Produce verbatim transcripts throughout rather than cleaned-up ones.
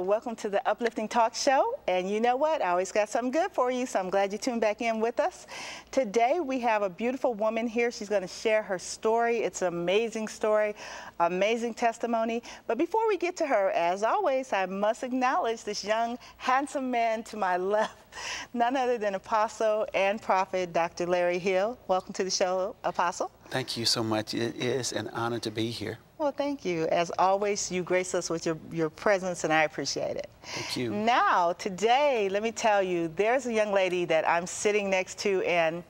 welcome to the Uplifting Talk Show. And you know what? I always got something good for you, so I'm glad you tuned back in with us. Today we have a beautiful woman here. She's going to share her story. It's an amazing story, amazing testimony. But before we get to her, as always, I must acknowledge this young, handsome man to my left, none other than Apostle and Prophet Doctor Larry Hill. Welcome to the show, Apostle. Thank you so much. It is an honor to be here. Well, thank you. As always, you grace us with your, your presence, and I appreciate it. Thank you. Now, today, let me tell you, there's a young lady that I'm sitting next to, and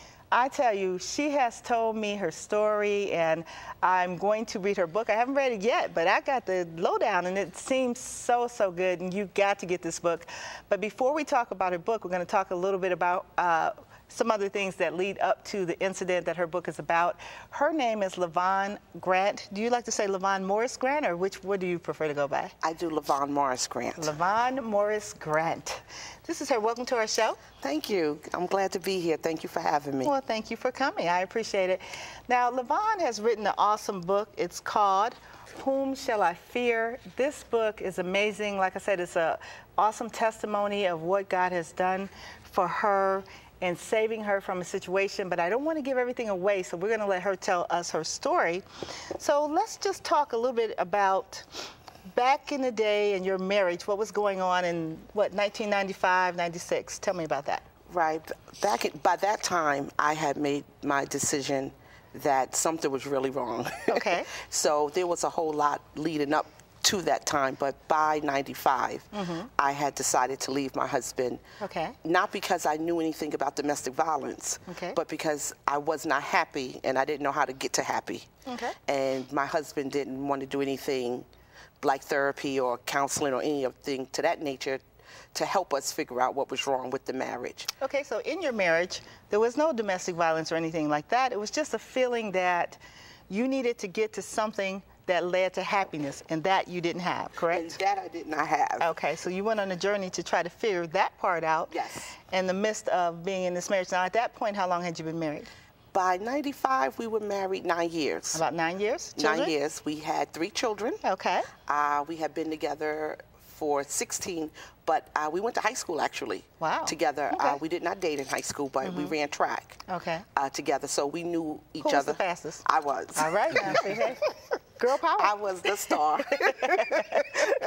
I tell you, she has told me her story, and I'm going to read her book. I haven't read it yet, but I got the lowdown, and it seems so, so good, and you've got to get this book. But before we talk about her book, we're going to talk a little bit about uh, some other things that lead up to the incident that her book is about. Her name is Lavon Grant. Do you like to say Lavon Morris Grant, or which, what do you prefer to go by? I do Lavon Morris Grant. Lavon Morris Grant. This is her. Welcome to our show. Thank you. I'm glad to be here. Thank you for having me. Well, thank you for coming. I appreciate it. Now, Lavon has written an awesome book. It's called Whom Shall I Fear? This book is amazing. Like I said, it's an awesome testimony of what God has done for her and saving her from a situation, but I don't want to give everything away, so we're going to let her tell us her story. So let's just talk a little bit about back in the day in your marriage, what was going on in, what, nineteen ninety-five, ninety-six? Tell me about that. Right. Back at, by that time, I had made my decision that something was really wrong. Okay. So there was a whole lot leading up to that time, but by ninety-five, mm-hmm. I had decided to leave my husband. Okay. Not because I knew anything about domestic violence, okay. but because I was not happy and I didn't know how to get to happy. Okay. And my husband didn't want to do anything like therapy or counseling or anything to that nature to help us figure out what was wrong with the marriage. Okay, so in your marriage, there was no domestic violence or anything like that. It was just a feeling that you needed to get to something that led to happiness, and that you didn't have, correct? And that I did not have. Okay, so you went on a journey to try to figure that part out. Yes. In the midst of being in this marriage. Now, at that point, how long had you been married? By ninety-five, we were married nine years. About nine years? Children? Nine years. We had three children. Okay. Uh, we had been together for sixteen, but uh, we went to high school, actually. Wow. Together. Okay. Uh, we did not date in high school, but mm-hmm. we ran track. Okay. Uh, together, so we knew each Who was other. the fastest? I was. All right. Now, see, hey. Girl power. I was the star. Okay.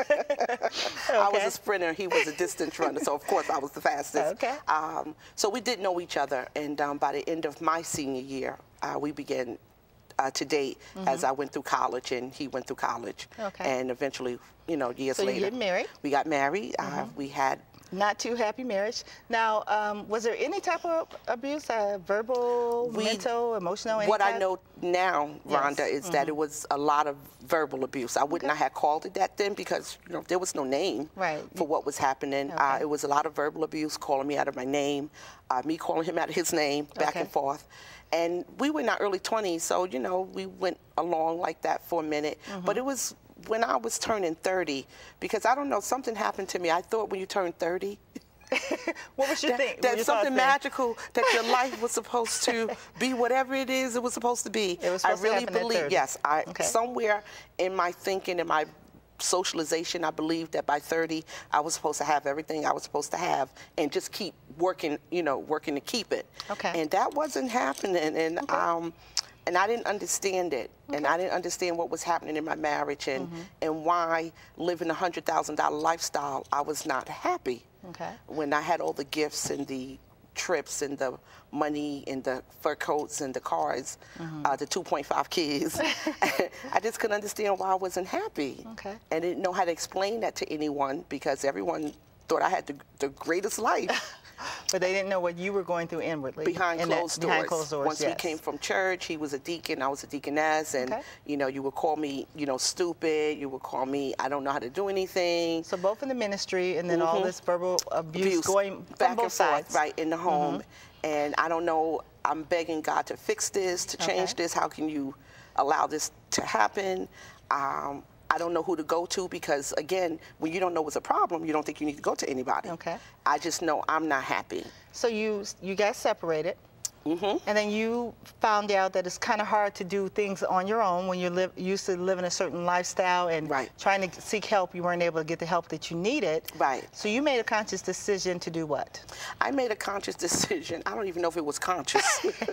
I was a sprinter. He was a distance runner. So, of course, I was the fastest. Okay. Um, so we did know each other. And um, by the end of my senior year, uh, we began uh, to date mm-hmm. as I went through college and he went through college. Okay. And eventually, you know, years so later. So you get married? We got married. Mm-hmm. uh, we had... Not too happy marriage. Now, um, was there any type of abuse, uh, verbal, we, mental, emotional? Any what type? I know now, Rhonda, yes. is mm-hmm. that it was a lot of verbal abuse. I would okay. not have called it that then because you know there was no name right. for what was happening. Okay. Uh, it was a lot of verbal abuse, calling me out of my name, uh, me calling him out of his name, back okay. and forth. And we were in our early twenties, so you know we went along like that for a minute. Mm-hmm. But it was when I was turning thirty, because I don't know, something happened to me. I thought when you turn thirty. What was your that, thing? That's something magical, that your life was supposed to be whatever it is it was supposed to be. It was supposed I really to happen believe, at thirty. yes, I, okay. somewhere in my thinking, in my socialization, I believed that by thirty, I was supposed to have everything I was supposed to have and just keep working, you know, working to keep it. Okay. And that wasn't happening. And, okay. um, and I didn't understand it. Okay. And I didn't understand what was happening in my marriage and, mm-hmm. and why living a one hundred thousand dollar lifestyle, I was not happy. Okay. When I had all the gifts and the trips and the money and the fur coats and the cars, mm-hmm. uh, the two point five kids, I just couldn't understand why I wasn't happy. Okay. And didn't know how to explain that to anyone because everyone thought I had the, the greatest life. But they didn't know what you were going through inwardly. Behind in closed that, doors. Behind closed doors, Once yes. we came from church, he was a deacon, I was a deaconess, and, okay. you know, you would call me, you know, stupid. You would call me, I don't know how to do anything. So both in the ministry and then mm-hmm. all this verbal abuse, abuse going back from both and sides. forth, right, in the home. Mm-hmm. And I don't know, I'm begging God to fix this, to change okay. this. How can you allow this to happen? Um, I don't know who to go to because, again, when you don't know what's a problem, you don't think you need to go to anybody. Okay. I just know I'm not happy. So you you guys separated. Mm-hmm. And then you found out that it's kind of hard to do things on your own when you're live, used to living a certain lifestyle and right. trying to seek help. You weren't able to get the help that you needed. Right. So you made a conscious decision to do what? I made a conscious decision. I don't even know if it was conscious.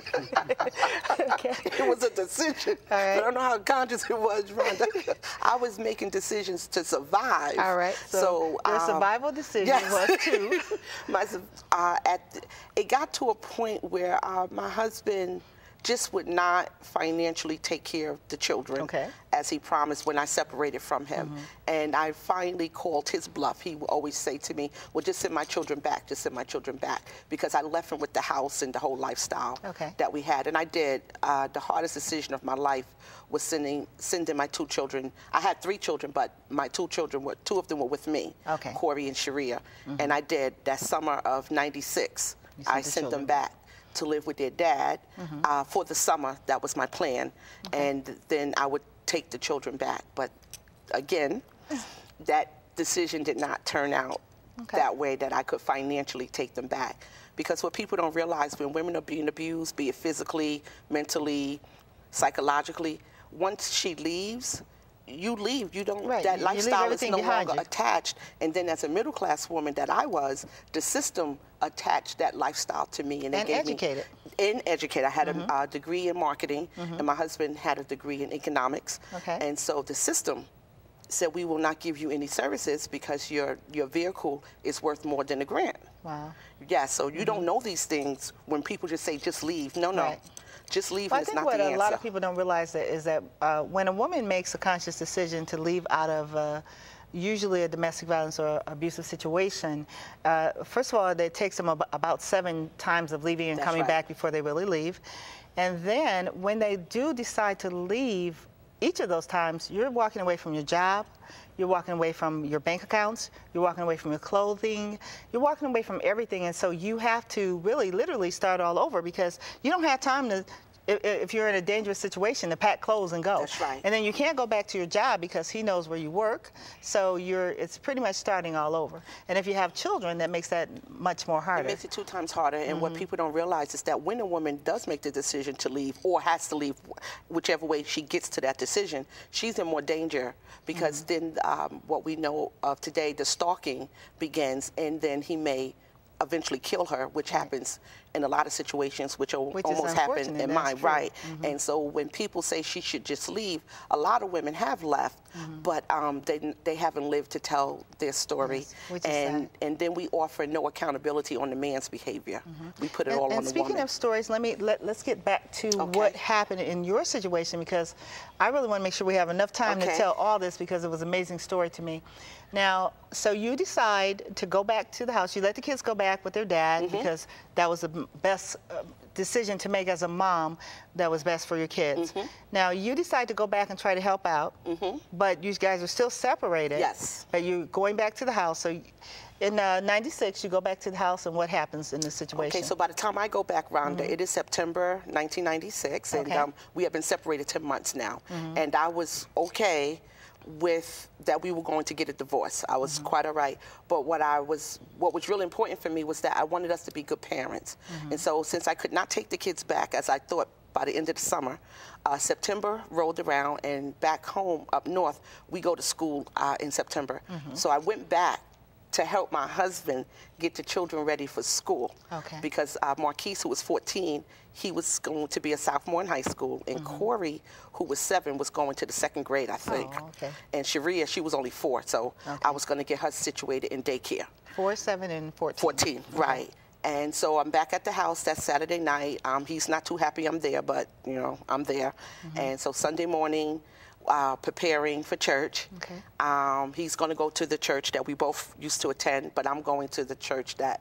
Okay. It was a decision. All right. I don't know how conscious it was, Rhonda. I was making decisions to survive. All right. So, so your um, survival decision yes. was to? My, uh, at the, it got to a point where uh, my husband just would not financially take care of the children okay. as he promised when I separated from him. Mm-hmm. And I finally called his bluff. He would always say to me, well, just send my children back, just send my children back, because I left him with the house and the whole lifestyle okay. that we had. And I did. Uh, the hardest decision of my life was sending sending my two children. I had three children, but my two children, were two of them were with me, okay. Corey and Sharia. Mm-hmm. And I did. That summer of ninety-six, I sent children. them back to live with their dad mm-hmm. uh, for the summer. That was my plan. Okay. And then I would take the children back. But again, that decision did not turn out okay. that way, that I could financially take them back. Because what people don't realize, when women are being abused, be it physically, mentally, psychologically, once she leaves, you leave. You don't, right. that you lifestyle is no longer you. attached. And then as a middle class woman that I was, the system attached that lifestyle to me. And, and gave educated. Me, and educated. I had mm-hmm. a uh, degree in marketing, mm-hmm. and my husband had a degree in economics. Okay. And so the system said, we will not give you any services because your, your vehicle is worth more than a grant. Wow. Yeah, so you mm-hmm. don't know these things when people just say, just leave. No, no. Right. Just leave, well, and it's not I think the what answer. a lot of people don't realize that is that uh, when a woman makes a conscious decision to leave out of uh, usually a domestic violence or abusive situation, uh, first of all, it takes them ab about seven times of leaving and That's coming right. back before they really leave. And then when they do decide to leave, each of those times, you're walking away from your job, you're walking away from your bank accounts, you're walking away from your clothing, you're walking away from everything. And so you have to really literally start all over, because you don't have time to, if, if you're in a dangerous situation, to pack clothes and go. That's right. And then you can't go back to your job because he knows where you work. So you're, it's pretty much starting all over. And if you have children, that makes that much more harder. It makes it two times harder. And mm-hmm. what people don't realize is that when a woman does make the decision to leave, or has to leave, whichever way she gets to that decision, she's in more danger, because mm-hmm. then um, what we know of today, the stalking begins, and then he may eventually kill her, which right. happens in a lot of situations, which, which almost happened in mine, right? Mm-hmm. And so when people say she should just leave, a lot of women have left, mm-hmm. but um, they they haven't lived to tell their story. Yes, which and is sad. And then we offer no accountability on the man's behavior. Mm-hmm. We put it and, all and on the speaking woman. of stories, let me let, let's get back to okay. what happened in your situation, because I really want to make sure we have enough time okay. to tell all this, because it was an amazing story to me. Now, so you decide to go back to the house. You let the kids go back with their dad, mm-hmm. because that was the best uh, decision to make as a mom, that was best for your kids. Mm-hmm. Now, you decide to go back and try to help out, mm-hmm. but you guys are still separated. Yes. But you're going back to the house. So in uh, ninety-six, you go back to the house, and what happens in this situation? Okay, so by the time I go back, Rhonda, mm-hmm. it is September nineteen ninety-six, okay. and um, we have been separated ten months now. Mm-hmm. And I was okay with that we were going to get a divorce. I was mm-hmm. quite all right. But what I was, what was really important for me was that I wanted us to be good parents. Mm-hmm. And so since I could not take the kids back, as I thought by the end of the summer, uh, September rolled around, and back home up north, we go to school uh, in September. Mm-hmm. So I went back to help my husband get the children ready for school. Okay. Because uh, Marquise, who was fourteen, he was going to be a sophomore in high school, and mm-hmm. Corey, who was seven, was going to the second grade, I think. Oh, okay. And Sharia, she was only four, so okay. I was going to get her situated in daycare. Four, seven, and fourteen. Fourteen, okay. right. And so I'm back at the house that Saturday night. Um, he's not too happy I'm there, but, you know, I'm there. Mm-hmm. And so Sunday morning, Uh, preparing for church. Okay. Um, he's going to go to the church that we both used to attend, but I'm going to the church that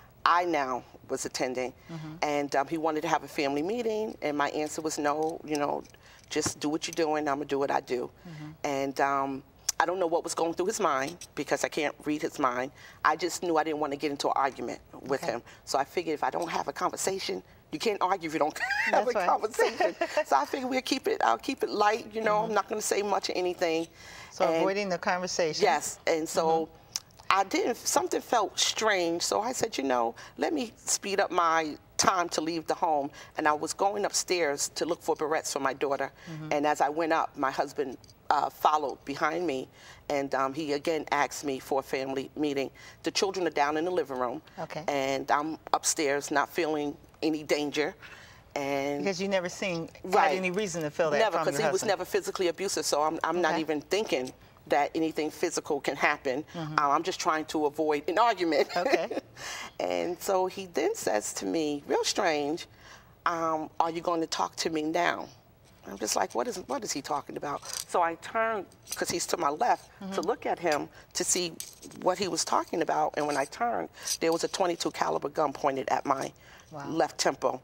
I now was attending. Mm-hmm. And um, he wanted to have a family meeting, and my answer was no, you know, just do what you're doing, I'm going to do what I do. Mm-hmm. And um, I don't know what was going through his mind, because I can't read his mind. I just knew I didn't want to get into an argument with okay. him. So I figured if I don't have a conversation, you can't argue if you don't have That's a right. conversation. So I figured we'll keep it, I'll keep it light, you know, mm-hmm. I'm not going to say much of anything. So and, avoiding the conversation. Yes, and so mm-hmm. I didn't, something felt strange, so I said, you know, let me speed up my time to leave the home, and I was going upstairs to look for barrettes for my daughter. Mm-hmm. And as I went up, my husband uh, followed behind me, and um, he again asked me for a family meeting. The children are down in the living room, okay. and I'm upstairs not feeling any danger. And because you never seen right. had any reason to feel that never, from your because he husband. was never physically abusive, so I'm, I'm okay. not even thinking that anything physical can happen. Mm-hmm. uh, I'm just trying to avoid an argument. Okay. And so he then says to me, real strange, um, are you going to talk to me now? I'm just like, what is what is he talking about? So I turned, because he's to my left, mm-hmm. to look at him to see what he was talking about. And when I turned, there was a twenty-two caliber gun pointed at my wow. left temple.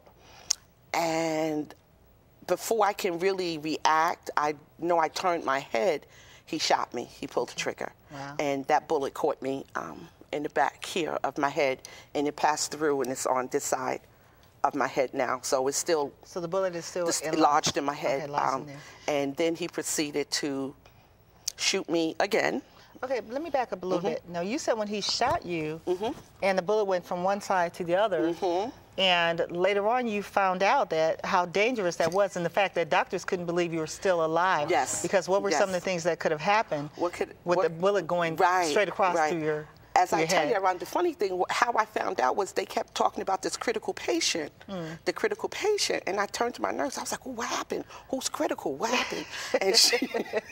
And before I can really react, I know I turned my head, he shot me. He pulled the trigger. Wow. And that bullet caught me um, in the back here of my head, and it passed through, and it's on this side of my head now. So it's still... So the bullet is still just in lodged in my head. Okay, um, in there. And then he proceeded to shoot me again. Okay, let me back up a little mm-hmm. bit. Now, you said when he shot you, mm-hmm. and the bullet went from one side to the other, mm-hmm. and later on you found out that how dangerous that was, and the fact that doctors couldn't believe you were still alive. Yes. Because what were yes. some of the things that could have happened what could, with what, the bullet going right, straight across right. through your As I your tell head. you, around the funny thing, how I found out was they kept talking about this critical patient, mm. the critical patient, and I turned to my nurse. I was like, well, what happened? Who's critical? What happened? And she,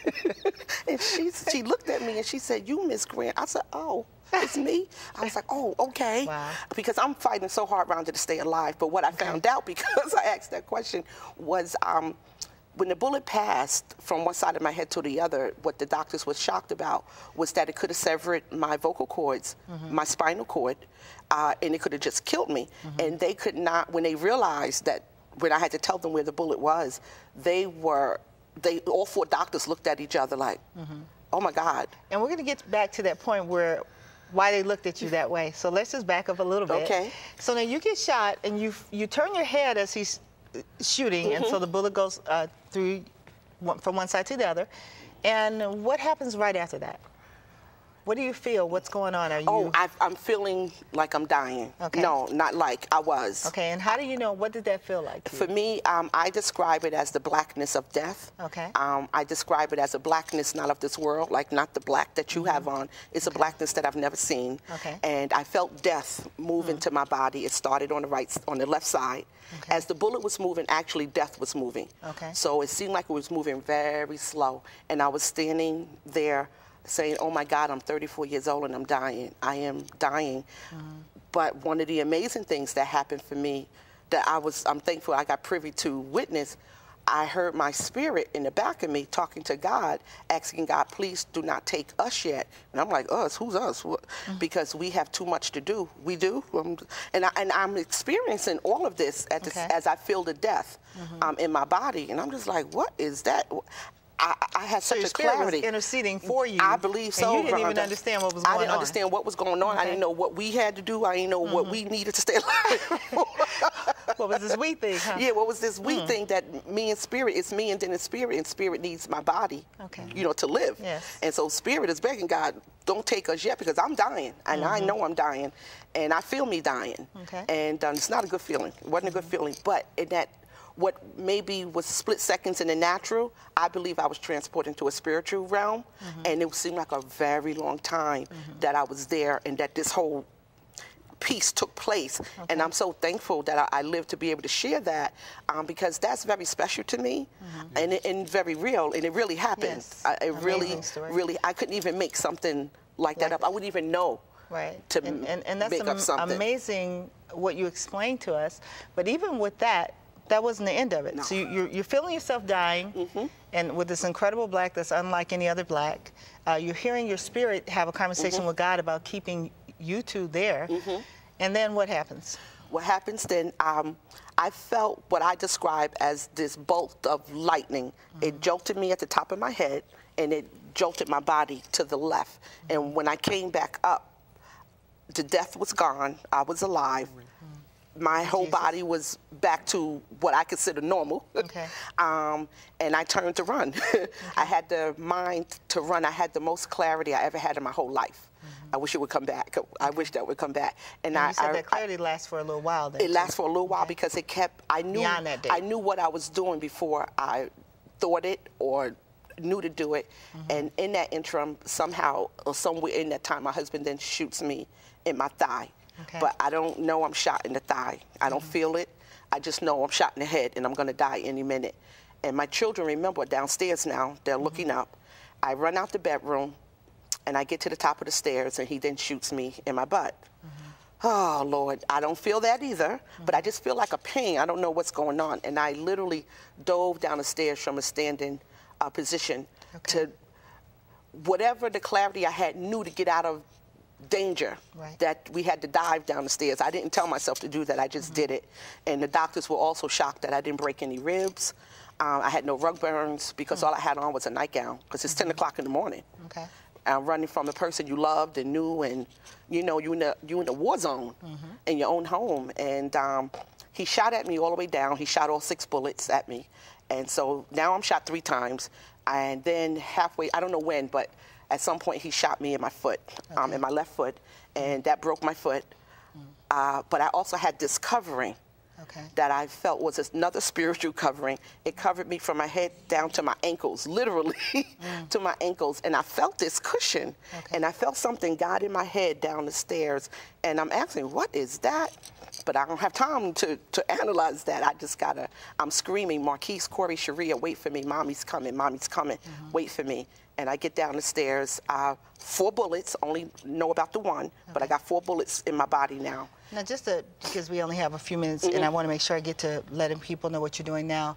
and she, she looked at me and she said, you, Miss Grant. I said, oh, it's me? I was like, oh, okay. Wow. Because I'm fighting so hard, Rhonda, to stay alive. But what I okay. found out, because I asked that question, was um, when the bullet passed from one side of my head to the other, what the doctors were shocked about was that it could have severed my vocal cords, mm-hmm. my spinal cord, uh, and it could have just killed me. Mm-hmm. And they could not, when they realized that, when I had to tell them where the bullet was, they were, they all four doctors looked at each other like, mm-hmm. oh my God. And we're going to get back to that point where, why they looked at you that way. So let's just back up a little bit. Okay. So now you get shot and you you turn your head as he's shooting, mm-hmm. and so the bullet goes uh, through one, from one side to the other. And what happens right after that? What do you feel? What's going on? Are you? Oh, I've, I'm feeling like I'm dying. Okay. No, not like I was. Okay, and how do you know? What did that feel like to For you? me, um, I describe it as the blackness of death. Okay. Um, I describe it as a blackness not of this world, like not the black that you mm-hmm. have on. It's okay. a blackness that I've never seen. Okay. And I felt death move mm-hmm. into my body. It started on the right, on the left side. Okay. As the bullet was moving, actually death was moving. Okay. So it seemed like it was moving very slow. And I was standing there saying, oh my God, I'm thirty-four years old and I'm dying. I am dying. Mm-hmm. But one of the amazing things that happened for me that I was, I'm thankful I got privy to witness, I heard my spirit in the back of me talking to God, asking God, please do not take us yet. And I'm like, us? Who's us? Mm-hmm. Because we have too much to do. We do. Um, and, I, and I'm experiencing all of this at okay. the, as I feel the death mm-hmm. um, in my body. And I'm just like, what is that? I, I had so such your a spirit clarity. Was interceding for you. I believe so. And you didn't Rhonda. even understand what was going on. I didn't on. understand what was going on. Okay. I didn't know what we had to do. I didn't know mm-hmm. what we needed to stay alive. What was this we thing, huh? Yeah, what was this we mm. thing that me and spirit, it's me and then it's spirit, and spirit needs my body, okay. you know, to live. Yes. And so spirit is begging God, don't take us yet, because I'm dying, and mm-hmm. I know I'm dying, and I feel me dying. Okay. And um, it's not a good feeling. It wasn't mm-hmm. a good feeling, but in that, what maybe was split seconds in the natural, I believe I was transported into a spiritual realm, mm-hmm. and it seemed like a very long time mm-hmm. that I was there, and that this whole piece took place. Okay. And I'm so thankful that I, I lived to be able to share that, um, because that's very special to me, mm-hmm. and, and very real, and it really happened. Yes. I, it Amazing really, story. really, I couldn't even make something like, like that up. I wouldn't even know. Right. To and, and, and that's make am up something. amazing what you explained to us. But even with that, that wasn't the end of it. No. So you, you're, you're feeling yourself dying, mm-hmm. and with this incredible black that's unlike any other black, uh, you're hearing your spirit have a conversation mm-hmm. with God about keeping you two there. Mm-hmm. And then what happens? What happens then, um, I felt what I describe as this bolt of lightning. Mm-hmm. It jolted me at the top of my head, and it jolted my body to the left. Mm-hmm. And when I came back up, the death was gone. I was alive. Mm-hmm. My whole Jesus. body was back to what I consider normal. Okay. um, and I turned to run. Okay. I had the mind to run. I had the most clarity I ever had in my whole life. Mm-hmm. I wish it would come back. I wish that would come back. And, and I, you said I, that clearly I, lasts for a little while. Then, it lasts for a little while okay. because it kept. I knew. Beyond that date. I knew what I was doing before I thought it or knew to do it. Mm-hmm. And in that interim, somehow or somewhere in that time, my husband then shoots me in my thigh. Okay. But I don't know I'm shot in the thigh. I don't mm-hmm. feel it. I just know I'm shot in the head and I'm going to die any minute. And my children remember downstairs now. They're mm-hmm. looking up. I run out the bedroom, and I get to the top of the stairs, and he then shoots me in my butt. Mm-hmm. Oh, Lord, I don't feel that either, mm-hmm. but I just feel like a pain. I don't know what's going on. And I literally dove down the stairs from a standing uh, position okay. to whatever the clarity I had knew to get out of danger, right. that we had to dive down the stairs. I didn't tell myself to do that. I just mm-hmm. did it. And the doctors were also shocked that I didn't break any ribs. Um, I had no rug burns because mm. all I had on was a nightgown because it's mm-hmm. ten o'clock in the morning. Okay. I'm running from the person you loved and knew, and you know you in the you in the war zone mm-hmm. in your own home. And um, he shot at me all the way down. He shot all six bullets at me, and so now I'm shot three times. And then halfway, I don't know when, but at some point he shot me in my foot, okay. um, in my left foot, and that broke my foot. Mm. Uh, but I also had this covering. Okay. That I felt was another spiritual covering. It covered me from my head down to my ankles, literally mm. to my ankles. And I felt this cushion, okay. and I felt something got in my head down the stairs. And I'm asking, what is that? But I don't have time to, to analyze that. I just gotta, I'm screaming, Marquise, Corey, Sharia, wait for me. Mommy's coming, mommy's coming, mm-hmm. wait for me. And I get down the stairs, uh, four bullets, only know about the one, okay. but I got four bullets in my body now. Now, just to, because we only have a few minutes, mm-hmm. and I want to make sure I get to letting people know what you're doing now.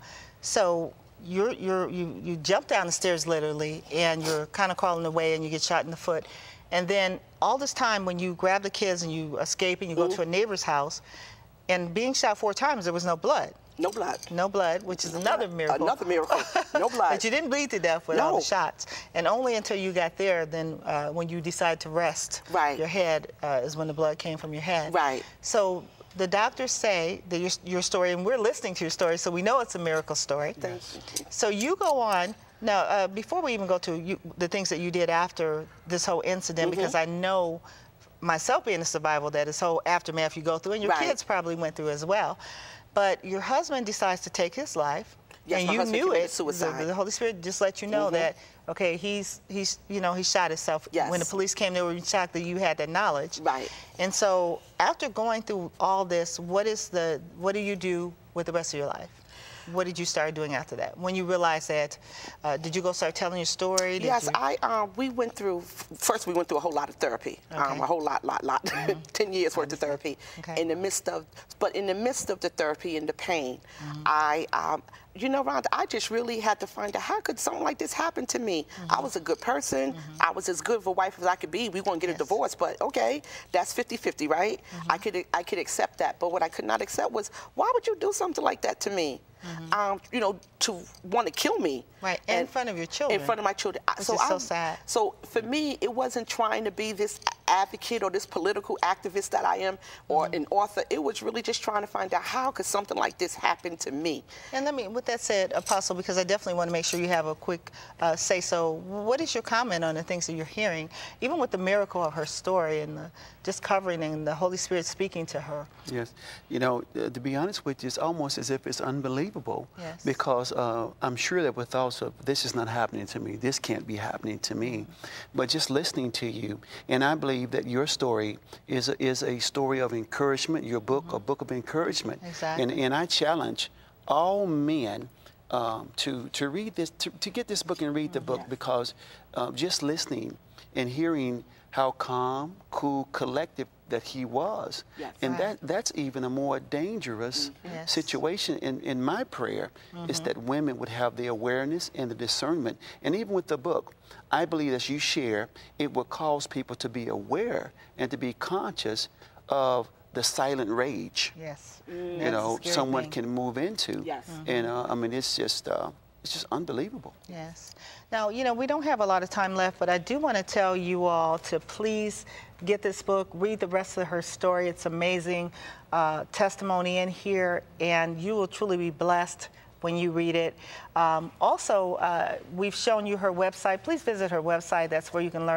So you're, you're, you, you jump down the stairs, literally, and you're kind of crawling away, and you get shot in the foot. And then all this time, when you grab the kids and you escape and you mm-hmm. go to a neighbor's house, and being shot four times, there was no blood. No blood. No blood, which is another miracle. Another miracle. No blood. But you didn't bleed to death with no. all the shots. And only until you got there, then uh, when you decide to rest right. your head uh, is when the blood came from your head. Right. So the doctors say that your, your story, and we're listening to your story, so we know it's a miracle story. Thank you. So you go on. Now, uh, before we even go to you, the things that you did after this whole incident, mm-hmm. because I know myself being a survivor, that this whole aftermath you go through, and your right. kids probably went through as well. But your husband decides to take his life, yes, and you knew it. Suicide. The, the Holy Spirit just let you know mm-hmm. that, okay, he's, he's, you know, he shot himself. Yes. When the police came, they were shocked that you had that knowledge. Right. And so after going through all this, what is the, what do you do with the rest of your life? What did you start doing after that? When you realized that, uh, did you go start telling your story? Did yes, you... I. Uh, we went through. First, we went through a whole lot of therapy. Okay. Um, a whole lot, lot, lot. Mm-hmm. Ten years worth of therapy. Okay. In the midst of, but in the midst of the therapy and the pain, mm-hmm. I. Um, You know, Rhonda, I just really had to find out, how could something like this happen to me? Mm-hmm. I was a good person. Mm-hmm. I was as good of a wife as I could be. We won't get yes. a divorce, but okay, that's fifty fifty, right? Mm-hmm. I could I could accept that, but what I could not accept was, why would you do something like that to me? Mm-hmm. Um, you know, to want to kill me. Right, and in front of your children. In front of my children. Which so is I, so sad. So for me, it wasn't trying to be this advocate or this political activist that I am, or mm-hmm. an author. It was really just trying to find out, how could something like this happen to me? And let me, with that said, Apostle, because I definitely want to make sure you have a quick uh, say-so, what is your comment on the things that you're hearing, even with the miracle of her story and the just covering and the Holy Spirit speaking to her? Yes. You know, uh, to be honest with you, it's almost as if it's unbelievable. Yes. Because uh, I'm sure that with thoughts of, this is not happening to me, this can't be happening to me. But just listening to you, and I believe that your story is a, is a story of encouragement, your book, mm-hmm. a book of encouragement. Exactly. And, and I challenge all men um, to, to read this, to, to get this book and read the book, yeah. because uh, just listening and hearing how calm, cool, collective that he was. Yes. And right. that that's even a more dangerous mm-hmm. yes. situation. In, in my prayer mm-hmm. is that women would have the awareness and the discernment. And even with the book, I believe as you share, it will cause people to be aware and to be conscious of the silent rage. Yes. Mm. You That's know, a scary someone thing. can move into. Yes. Mm-hmm. And uh, I mean, it's just, uh, it's just unbelievable. Yes. Now, you know, we don't have a lot of time left, but I do want to tell you all to please get this book, read the rest of her story. It's amazing uh, testimony in here, and you will truly be blessed when you read it. Um, also, uh, we've shown you her website. Please visit her website. That's where you can learn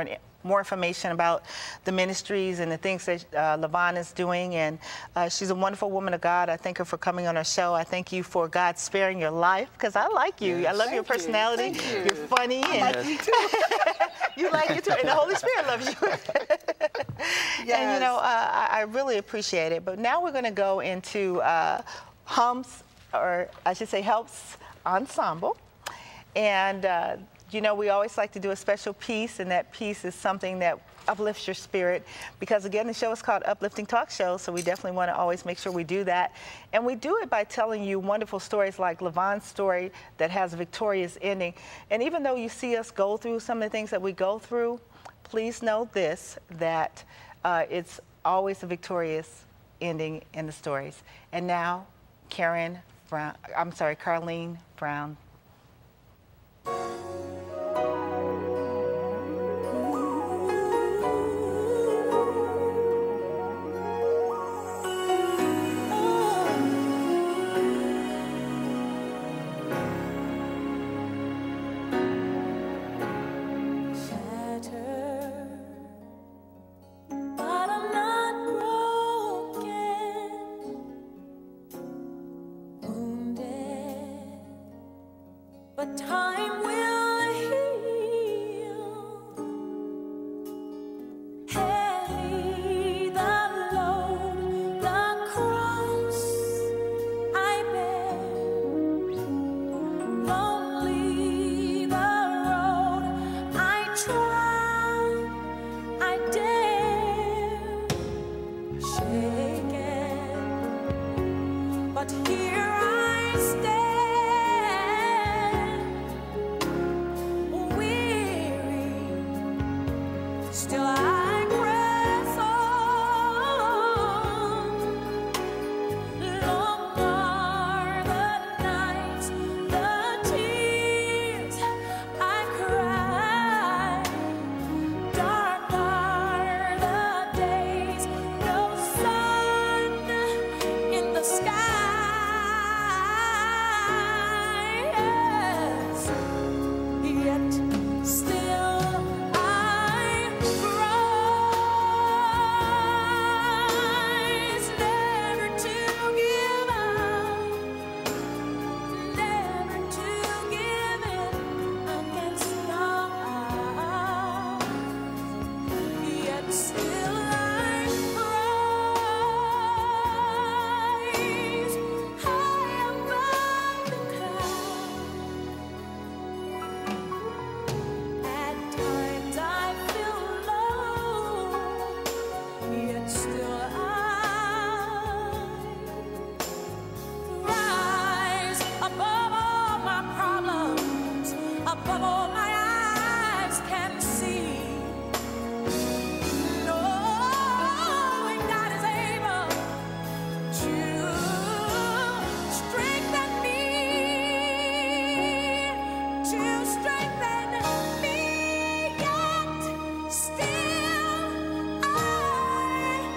more information about the ministries and the things that uh, Lavon is doing. And uh, she's a wonderful woman of God. I thank her for coming on our show. I thank you for God sparing your life, because I like you. Yes. I love Thank your personality. you. Thank you. You're funny. I and like you too. you like it too, and the Holy Spirit loves you. Yes. And you know, uh, I, I really appreciate it. But now we're going to go into uh, Hums, or I should say Helps Ensemble. And uh, you know, we always like to do a special piece, and that piece is something that uplifts your spirit, because again, the show is called Uplifting Talk Show, so we definitely want to always make sure we do that. And we do it by telling you wonderful stories like Lavon's story that has a victorious ending. And even though you see us go through some of the things that we go through, please know this, that uh, it's always a victorious ending in the stories. And now, Karen Brown, I'm sorry, Carlene Brown. But time will heal. Heavy the load, the cross I bear. Lonely the road I trod, I dare. Shaken, but here I stand. Still I press on. Long are the nights, the tears I cry. Dark are the days, no sun in the sky. Yes, yet still above all my eyes can see. Knowing God is able to strengthen me, to strengthen me, yet still I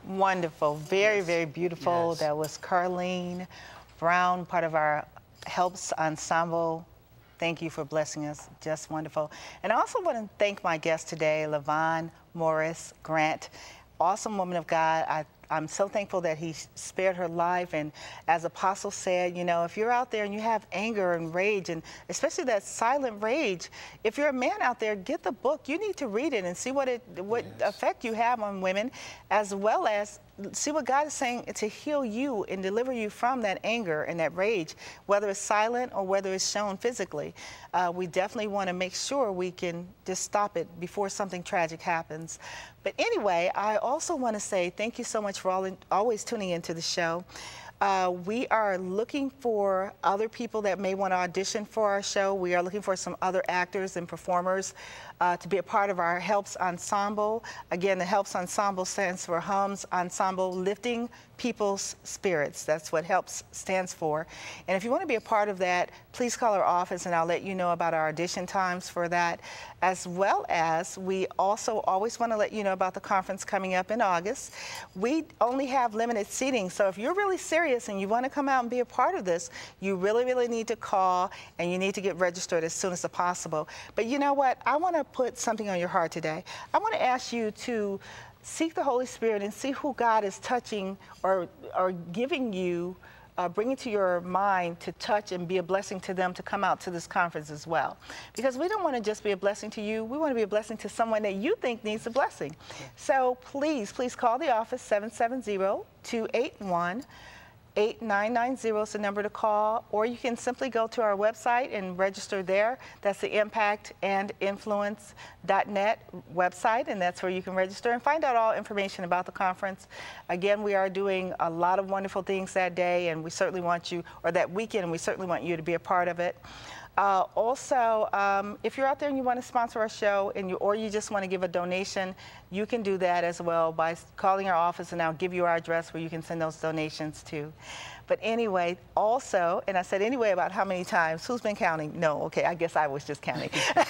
Wonderful. Very, Yes. very beautiful. Yes. That was Carlene Brown, part of our Helps Ensemble. Thank you for blessing us. Just wonderful. And I also want to thank my guest today, Lavon Morris Grant. Awesome woman of God. I, I'm so thankful that he spared her life. And as Apostle said, you know, if you're out there and you have anger and rage, and especially that silent rage, if you're a man out there, get the book. You need to read it and see what it, what Yes. effect you have on women, as well as see what God is saying to heal you and deliver you from that anger and that rage, whether it's silent or whether it's shown physically. Uh, we definitely want to make sure we can just stop it before something tragic happens. But anyway, I also want to say thank you so much for all, always tuning into the show. Uh, we are looking for other people that may want to audition for our show. We are looking for some other actors and performers uh, to be a part of our Helps Ensemble. Again, the Helps Ensemble stands for Hums Ensemble, Lifting People's Spirits. That's what HELPS stands for. And if you want to be a part of that, please call our office and I'll let you know about our audition times for that. As well as we also always want to let you know about the conference coming up in August. We only have limited seating, so if you're really serious and you want to come out and be a part of this, you really, really need to call and you need to get registered as soon as possible. But you know what? I want to put something on your heart today. I want to ask you to seek the Holy Spirit and see who God is touching or, or giving you, uh, bringing to your mind to touch and be a blessing to them to come out to this conference as well. Because we don't want to just be a blessing to you. We want to be a blessing to someone that you think needs a blessing. Yeah. So please, please call the office, seven seven zero, two eight one, eight nine nine zero is the number to call, or you can simply go to our website and register there. That's the impact and influence dot net website, and that's where you can register and find out all information about the conference. Again, we are doing a lot of wonderful things that day, and we certainly want you, or that weekend, and we certainly want you to be a part of it. Uh, also, um, if you're out there and you want to sponsor our show, and you, or you just want to give a donation, you can do that as well by calling our office, and I'll give you our address where you can send those donations to. But anyway, also, and I said anyway about how many times, who's been counting? No, okay, I guess I was just counting.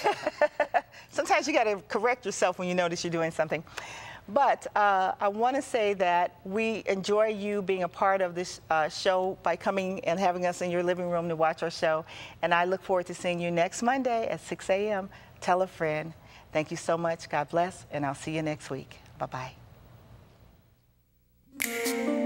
Sometimes you got to correct yourself when you notice you're doing something. But uh, I want to say that we enjoy you being a part of this uh, show by coming and having us in your living room to watch our show. And I look forward to seeing you next Monday at six A M Tell a friend. Thank you so much. God bless. And I'll see you next week. Bye-bye.